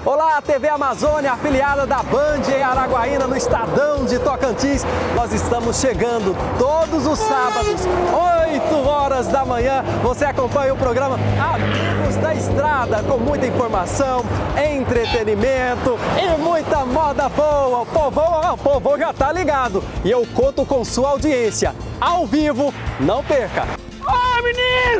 Olá, TV Amazônia, afiliada da Band em Araguaína, no Estadão de Tocantins. Nós estamos chegando todos os sábados, 8 horas da manhã. Você acompanha o programa Amigos da Estrada, com muita informação, entretenimento e muita moda boa. O povo já tá ligado. E eu conto com sua audiência. Ao vivo, não perca! Ô, ministro!